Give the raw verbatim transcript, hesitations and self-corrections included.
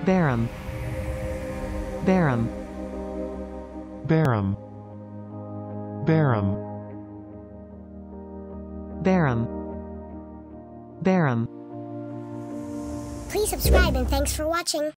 bairam, bairam, bairam, bairam, bairam, bairam. Please subscribe and thanks for watching.